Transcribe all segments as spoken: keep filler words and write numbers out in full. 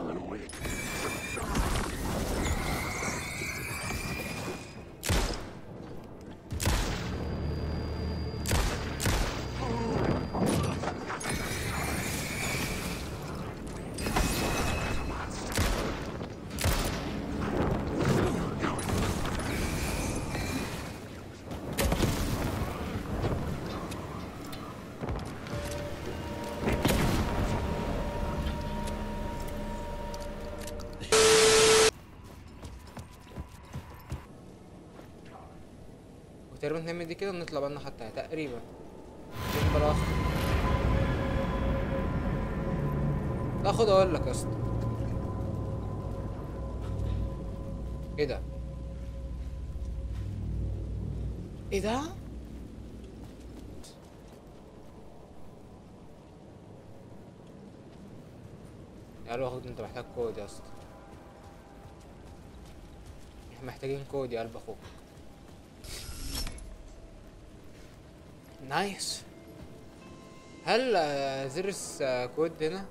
تقريبا نعمل دي كده ونطلع بقى الناحية التانية تقريبا. بلاخ لا خد اقول لك يا اسطى. ايه ده؟ ايه ده؟ قالوا اخد انت محتاج كود يا اسطى. احنا محتاجين كود يا قلب اخوك. نايس. هل آه، زرس آه، كود هنا؟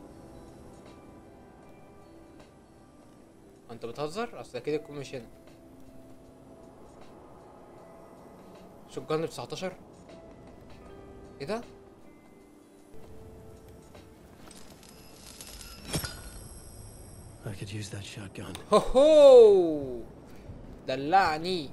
انت بتهزر؟ اصل اكيد الكود مش هنا. شوتجن ب تسعتاشر. ايه ده؟ I could use that shotgun. هوهو دلعني.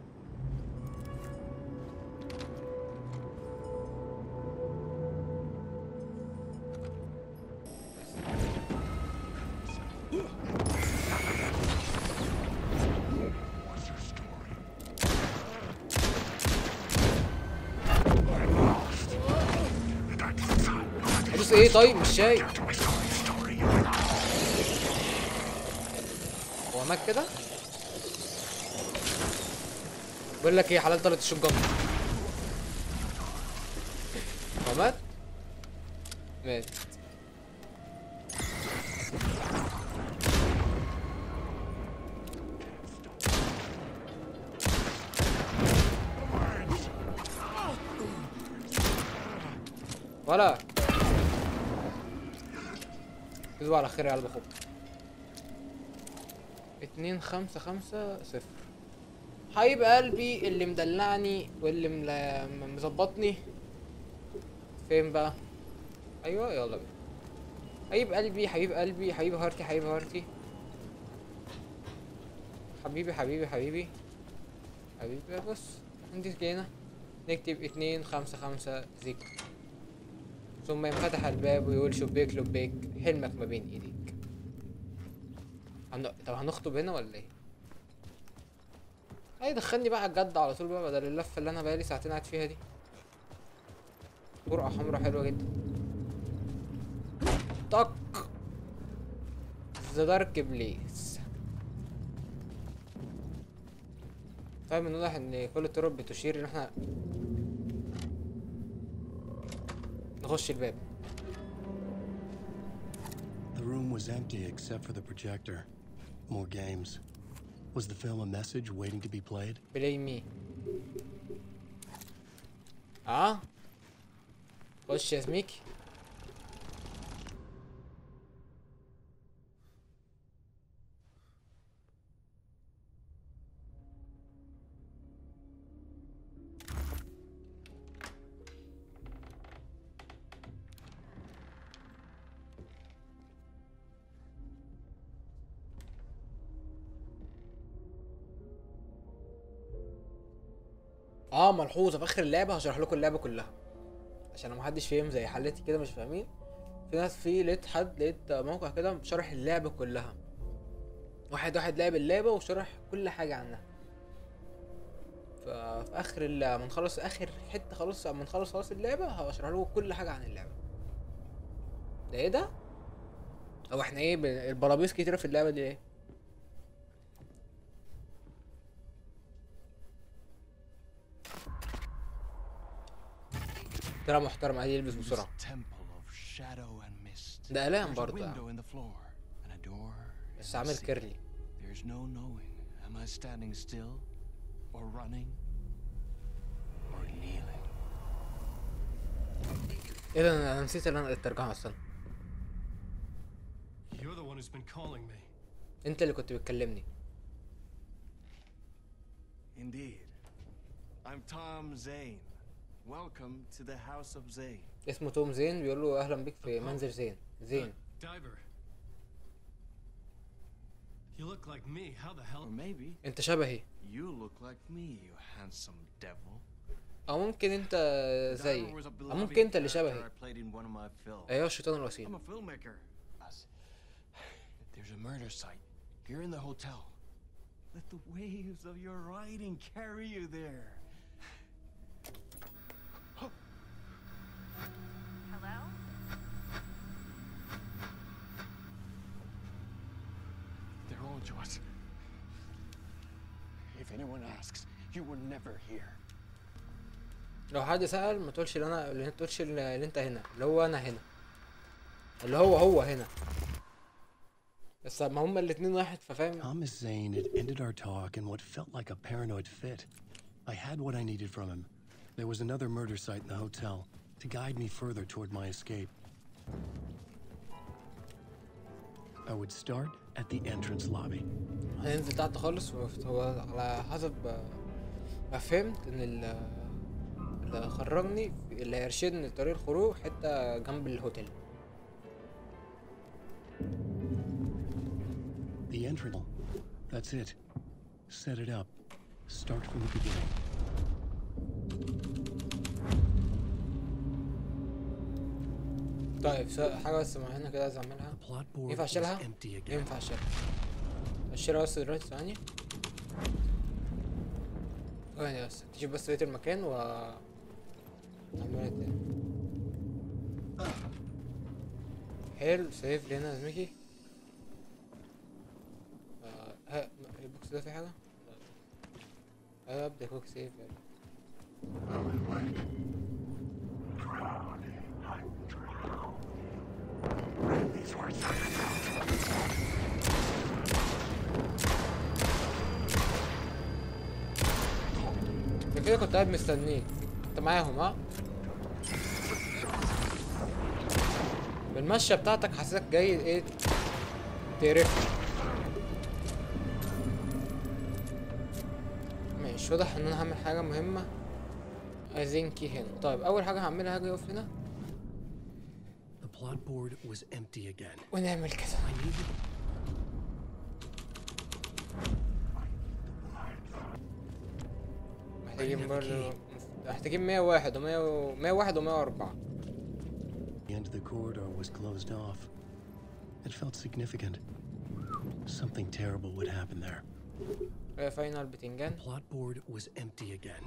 ادوس ايه طيب مش شايف. هو مات كده؟ بقول لك ايه حلال طلعت الشوت جن. هو مات؟ مات. ولا تصبح على خير يا قلب اخوك. اتنين خمسة خمسة صفر. حبيب قلبي اللي مدلعني واللي مل- مظبطني. فين بقى؟ ايوه يلا بينا. حبيب قلبي حبيب قلبي حبيب هارتي حبيب هارتي. حبيبي حبيبي حبيبي حبيبي. بص عندي هنا نكتب اتنين خمسة خمسة ذكر، ثم ينفتح الباب ويقول شبيك لبيك حلمك ما بين ايديك. هن... طب هنخطب هنا ولا ايه؟ اي دخلني بقى على الجد على طول بقى بدل اللفه اللي انا بقالي ساعتين قاعد فيها دي. برقعه حمرا حلوه جدا. طق ذا دارك بليس. طيب من واضح ان كل الطرق بتشير ان احنا نخش الباب. The room was empty except for the projector. More games. Was the film a message waiting to be played? بلاي مي. اه خش يا زميكي. اه ملحوظه في اخر اللعبه هشرح لكم اللعبه كلها عشان ما حدش فاهم زي حالتي كده مش فاهمين. في ناس في لقيت حد لقيت موقع كده شرح اللعبه كلها، واحد واحد لعب اللعبه وشرح كل حاجه عنها. ففي اخر ال- ما نخلص اخر حته خلاص ما نخلص خلاص اللعبه هشرح لكم كل حاجه عن اللعبه. ده ايه ده؟ او احنا ايه ب- البرابيس كتيره في اللعبه دي ليه؟ ترى محترم عادي يلبس بسرعه. ده اعلان برضه يعني. بس عامل كيرلي. ايه ده انا نسيت ان انا الترجمه اصلا. You're the one one who's been calling me. انت اللي كنت بتكلمني. Indeed. I'm Tom Zane. Welcome to the House of Zane. اسمه توم زين، بيقول له اهلا بك في منزل زين. زين. Uh, diver. You look like me. How the hell? Or maybe انت شبهي. you look like me, you handsome devil. او ممكن انت The زي diver was a او ممكن انت اللي beloved شبهي. character I played in one of my films. ايوه الشيطان I'm الوسيم. a filmmaker. There's a murder site here in the hotel. Let the waves of your writing carry you there. Hello? They're on to us. If anyone asks, you were never here. لو حد سأل ما تقولش اللي انا اللي انت تقولش اللي انت هنا، اللي هو انا هنا، اللي هو هو هنا. بس ما هما الاتنين واحد، ففاهم. Thomas Zane had ended our talk in what felt like a paranoid fit. I had what I needed from him. There was another murder site in the hotel to guide me further toward my escape. I would start at the entrance lobby. هننزل تحت خالص. هو على حسب ما فهمت ان ال- اللي خرجني اللي هيرشدني لطريق الخروج حتة جنب الهوتيل. The entrance. That's it. Set it up. Start from the beginning. طيب س- حاجة بس معينة كده عايز اعملها. The plot board ينفع was اشيلها؟ empty again. ينفع اشيلها. اشيلها بس دلوقتي ثواني. ثواني بس تجيب بس بقية المكان و اعملها تاني. حلو. سيف لي هنا يا زميكي. آه، ها البوكس ده فيه حاجة؟ ايوه ابدا كويك سيف يعني. انت كده كنت قاعد مستنيك. انت معاهم ها؟ بالمشية بتاعتك حسيتك جاي ايه تقرفني. مش واضح ان انا هعمل حاجة مهمة. عايزين كي هنا. طيب اول حاجة هعملها هاجي اقف هنا The plot board was empty again. ونعمل كده. I needed محتاجين برضه محتاجين مية وواحد ومية و... مية وواحد ومية واربعة. the end of the corridor was closed off. It felt significant. Something terrible would happen there. فاينل بتنجان. The plot board was empty again.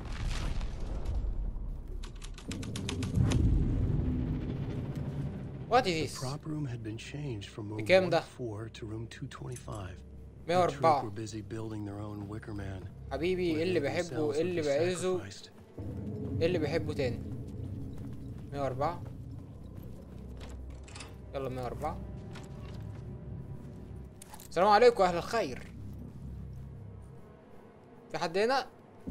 What The is this؟ prop room had been changed from room بكام ده؟ one oh four to room two twenty-five. مية The troupe were واربعة. busy building their own wicker man. حبيبي ايه اللي بحبه ايه اللي بعزه ايه اللي بحبه تاني. مية واربعة. يلا مية واربعة. السلام عليكم اهل الخير. في حد هنا؟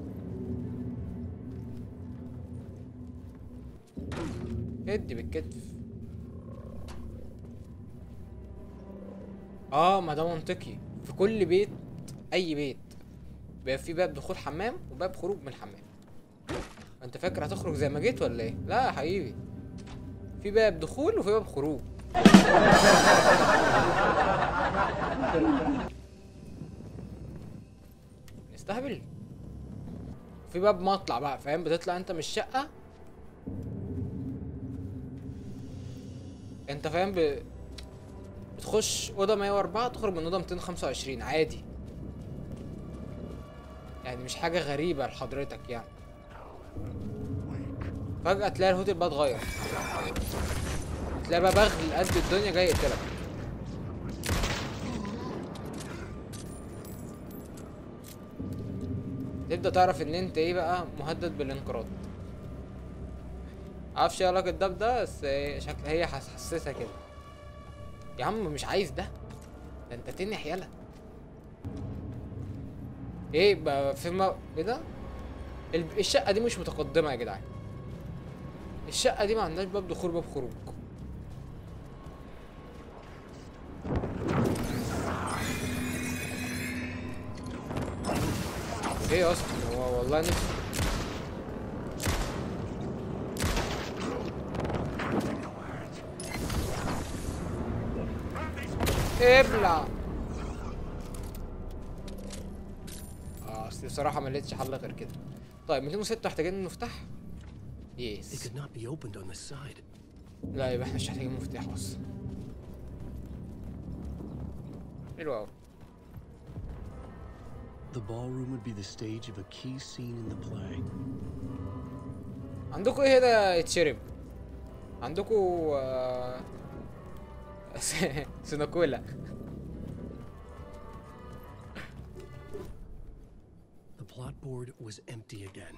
ادي بالكتف. اه ما ده منطقي. في كل بيت اي بيت بيبقى في باب دخول حمام وباب خروج من الحمام. انت فاكر هتخرج زي ما جيت ولا ايه؟ لا يا حبيبي، في باب دخول وفي باب خروج. نستهبل. في باب مطلع بقى، فاهم؟ بتطلع انت من الشقة انت فاهم ب... بتخش اوضه مية واربعة تخرج من اوضه ميتين وخمسة وعشرين عادي، يعني مش حاجه غريبه لحضرتك يعني. فجاه تلاقي الهوتيل بقى اتغير، تلاقي بقى بغل قد الدنيا جاي يقتلك. تبدا تعرف ان انت ايه بقى مهدد بالانقراض. معرفش ايه علاقه ده بده، بس شكل هي حسسها كده. يا عم مش عايز ده، ده انت تنح يلا. ايه بقى في ما ايه ده؟ الب- الشقه دي مش متقدمه يا جدعان. الشقه دي ما عندهاش باب دخول باب خروج. ايه اصلا هو والله نفسي. ابلع. اه اصل بصراحة ما لقيتش حل غير كده. طيب مئتين وستة محتاجين مفتاح. It يس. could not be opened on this side. لا يبقى احنا مش محتاجين مفتاح اصلا. حلو اوي. The ballroom would be the stage of a key scene in the play. عندكوا ايه هنا يتشرب؟ عندكوا آه... سناكولا. The plot board was empty again.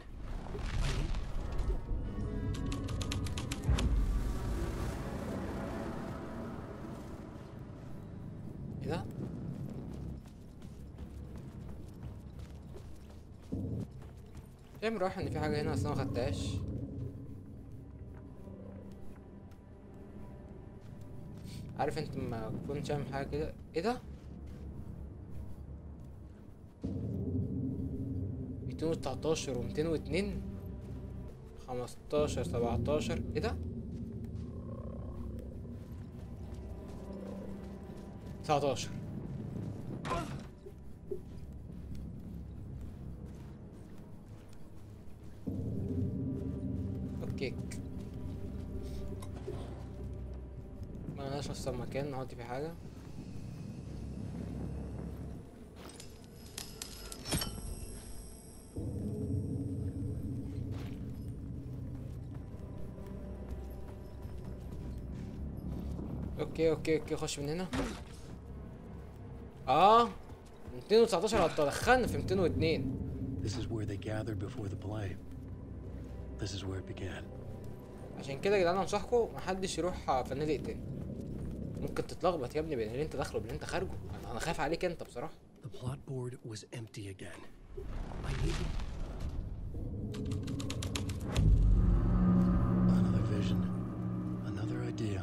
ايه ده؟ فاهم رايح ان في حاجة هنا اصلا ما خدتهاش. عارف انت ما كنتش عامل حاجة كده. ايه ده؟ مئتين وتسعتاشر ومئتين واتنين خمستاشر سبعتاشر. ايه ده؟ تسعتاشر. اوكي ما لناش اصلا مكان نحط فيه حاجة. اوكي اوكي اوكي خش من هنا. اه مئتين وتسعتاشر هتدخلنا في مئتين واتنين. This is where they gathered before the play. This is where it began. عشان كده يا جدعان انصحكم محدش يروح فنادق تاني. ممكن تتلخبط يا ابني بين اللي انت داخله واللي انت خارجه. انا انا خايف عليك انت بصراحه. The plot board was empty again. I needed another vision, another idea.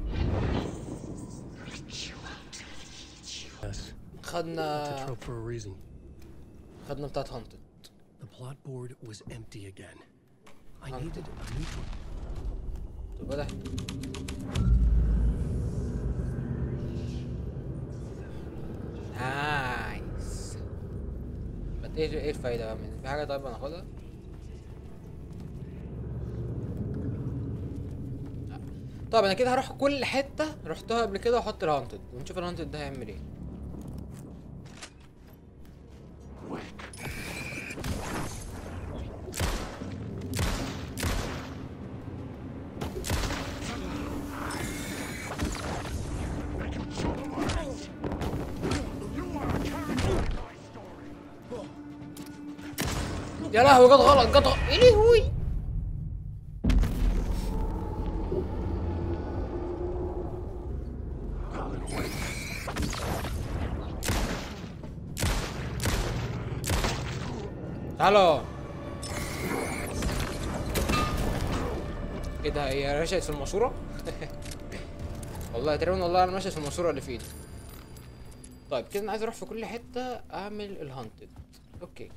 Yes. It's a خدنا trope for a reason. خدنا بتاعت هانتد. The plot board was empty again. I Hunted. needed a new one. طب ده نايس. بس ايه ايه الفايدة بقى منها؟ في حاجة طيب انا اخدها؟ لا. طب انا كده هروح كل حتة رحتها قبل كده واحط الهانتد ونشوف الهانتد ده هيعمل ايه. يا لهوي جت غلط جت غلط. ايه لهوي. تعالوا. ايه ده هي رشقت في الماسورة؟ والله تقريبا والله انا ماشي في الماسورة اللي في ايدي. طيب كده انا عايز اروح في كل حتة اعمل الهانتد. اوكي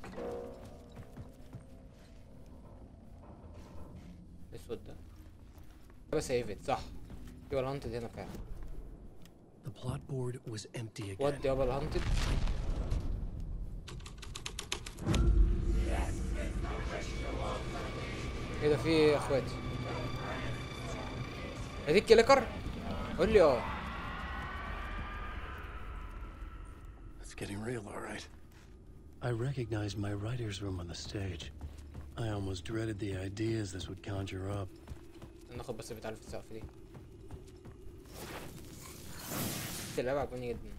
الاسود ده بس سيفت صح. يبقى الهانتد هنا فعلا. The plot board was empty again. ودي يابا الهانتد. ايه ده في ايه يا اخواتي؟ هدي الكليكر؟ قول لي اه. It's getting real, all right. I recognized my writer's room on the stage. I almost dreaded the ideas this would conjure up. ناخد بس بتاع في السقف دي. اللعبة عجباني جدا.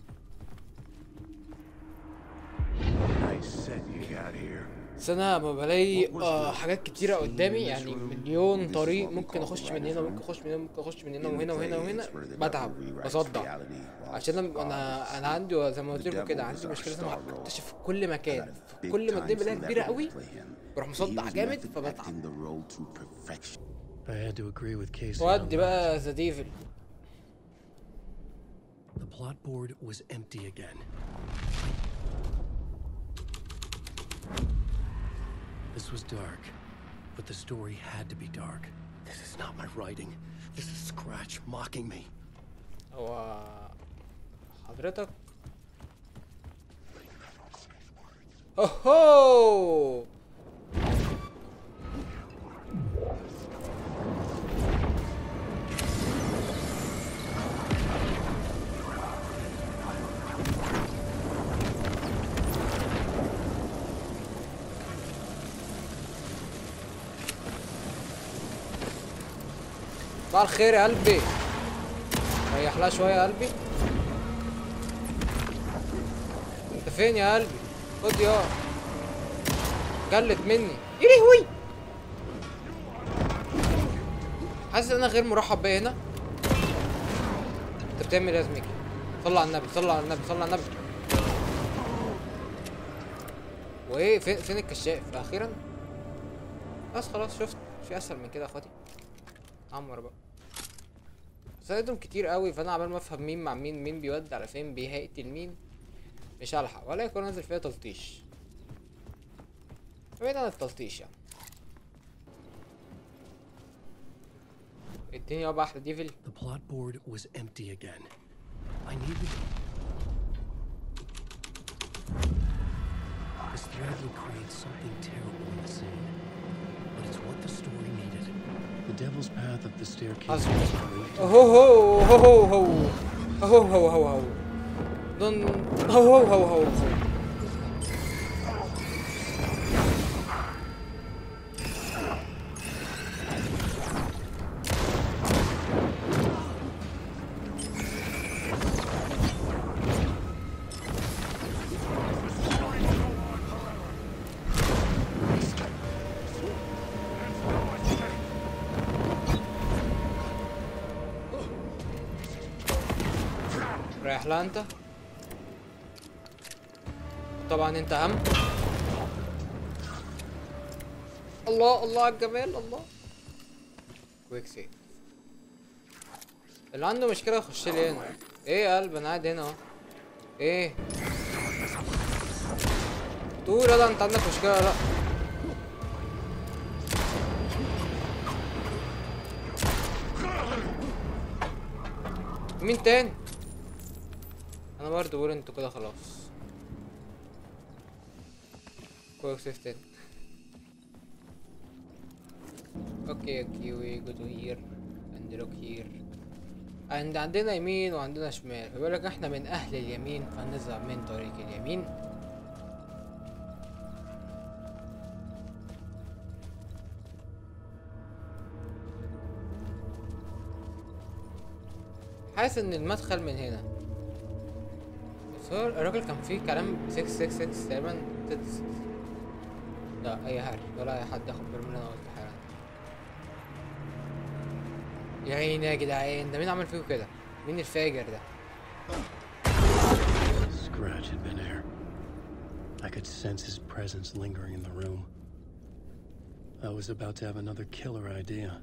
Nice set you got here. بس انا ما بلاقي آه حاجات كتيرة قدامي يعني مليون طريق ممكن اخش من هنا ممكن اخش من هنا ممكن اخش من هنا وهنا وهنا وهنا بتعب بصدع. عشان انا انا انا عندي زي ما قلت لكم كده عندي مشكلة لازم اكتشف في كل مكان. في كل ما الدنيا بلاقيها كبيرة قوي بروح مصدع جامد فبتعب. I had to agree with Casey. ودي بقى ذا ديفل. The plot board was empty again. This was dark, but the story had to be dark. This is not my writing. This is Scratch mocking me. هو حضرتك اوهو صباح الخير يا قلبي، ريح لها شويه يا قلبي. انت فين يا قلبي؟ خد يا جلت مني يا لهوي. حاسس ان انا غير مرحب بيا هنا. انت بتعمل ايه يا زميكي؟ صلى على النبي، صلى على النبي، صلى على النبي. وايه فين فين الكشاف اخيرا؟ بس خلاص شفت في اسهل من كده يا اخواتي. عمر بقى سايدهم كتير قوي، فانا عمال ما افهم مين مع مين، مين بيودي على فين، بيهيقتل مين، مش هلحق ولا يكون نازل فيها تلطيش. بعيد عن التلطيش يعني. اديني يابا احلى ديفل. The plot board was empty again. I needed this thread would create something terrible in the scene, but it's what the story needed. The devil's path up the staircase was great. Oh ho ho ho ho ho ho ho ho ho. Don't ho ho ho ho ho. رايح لها انت طبعا، انت اهم. الله الله على الجمال، الله. كويك سيف. اللي عنده مشكله يخش لي هنا. ايه يا قلب انا قاعد هنا اهو. ايه تقول يلا انت عندك مشكله ولا لا؟ مين تاني؟ انا برضه بقول انتوا كده خلاص. كويك سيف تاني. اوكي اوكي وي جو تو هير اند لوك هير. عند عندنا يمين وعندنا شمال، بيقول لك احنا من اهل اليمين فنذهب من طريق اليمين. حاسس ان المدخل من هنا، بس هو الراجل كان فيه كلام ستة ستة ستة تقريبا. لا اي هري ولا اي حد ياخد باله من اللي انا قلته حالا. يا عيني يا جدعان، ده مين عمل فيه كده؟ مين الفاجر ده؟ Scratch had been here. I could sense his presence lingering in the room. I was about to have another killer idea.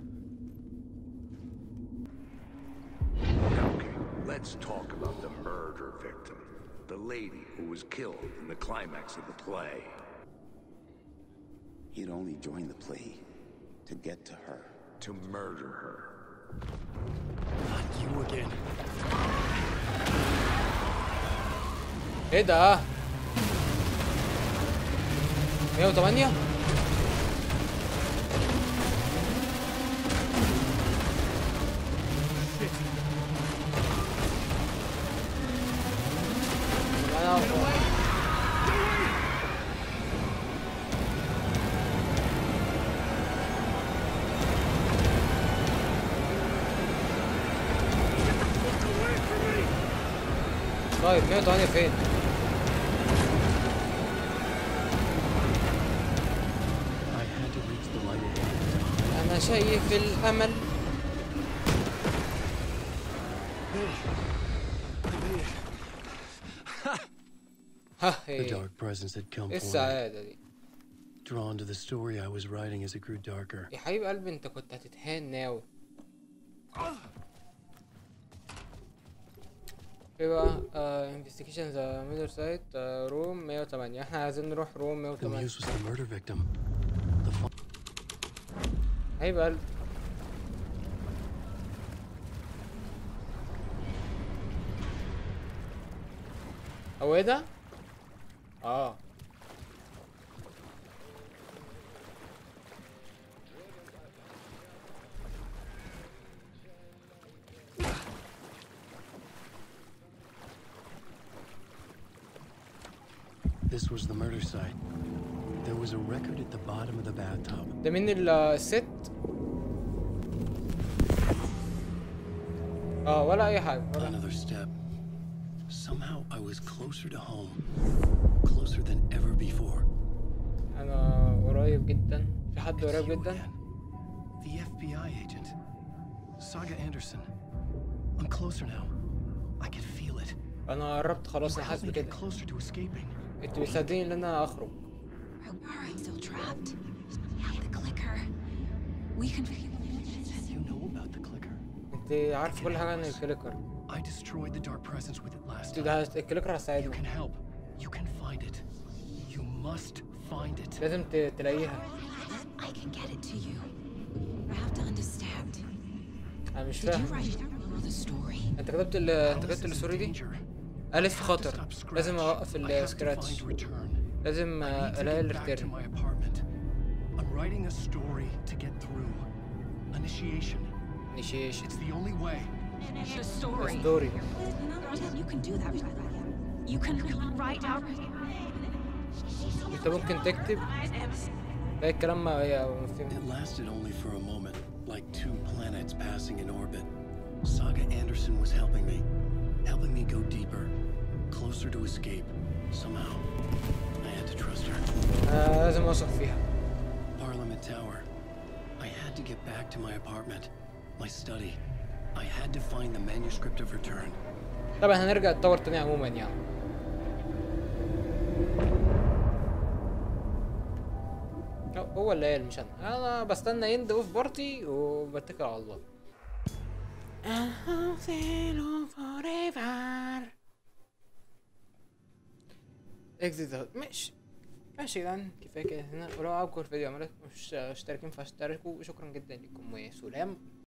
Okay, let's talk about the murder victim. The lady who was killed in the climax of the play. He'd only joined the play to get to her. To murder her. Not you again. ايه ده؟ مية وتمانية؟ طيب مية وتمانية فين؟ I had to reach the light ahead. أنا شايف الأمل. The dark presence had come ايه forward, السعادة دي؟ drawn to the story I was writing as it grew darker. يا حبيب قلبي انت كنت هتتهان ناوي. ايه بقى انفستيجيشن ذا ميدر سايت روم مية وتمانية. احنا عايزين نروح روم مية The وتمانية. muse was the murder victim. The fa- هيبقى قلب. هو ايه ده؟ اه This was the murder site. There was a record at the bottom of the bathtub. ده مين ال- الست؟ اه ولا اي حاجة ولا. Another step. Somehow I was closer to home. Closer than ever before. انا قريب جدا. في حد It's قريب you جدا. again. The F B I agent. Saga Anderson. I'm closer now. I can feel it. انا قربت خلاص. You انا helped حاسس me get بكده. closer to escaping. انت بتصدقني ان انا اخرج. Are we still trapped? Yeah, the clicker. We can. You know about the clicker. انت عارف كل حاجة عن الكليكر. I destroyed the dark presence with it last انت time. ده الكليكر You هتساعدني. can help. You can find it. You must find it. لازم ت- تلاقيها. I can get it to you. I have to understand. انا مش Did you فاهم. write the story? انت كتبت ال انت Alice كتبت is in الستوري دي؟ danger. أليس I في have to خطر. stop Scratch. لازم اوقف I have to السكراتش. find return. لازم I آه، need to الاقي get back to الريتيرن. my apartment. I'm writing a story to get through. Initiation. initiation. It's the only way. The story. ستوري. You can do that. You can write out. انت ممكن تكتب. ده الكلام ما هي مفهوم. It lasted only for a moment, like two planets passing in orbit. Saga Anderson was helping me, helping me go deeper, closer to escape. Somehow, I had to trust her. انا لازم اوثق فيها. Parliament Tower. I had to get back to my apartment, my study. I had to find the manuscript of return. طبعا هنرجع نتطور تاني عموما يعني. هو اللي قال مش انا. انا بستنى يند اوف بارتي وبتكل على الله. اكزيت ماشي ماشي يا جدعان. كفايه كده هنا. ولو عجبكم الفيديو عملت مش اشتركين فاشتركوا. شكرا جدا لكم وسلام.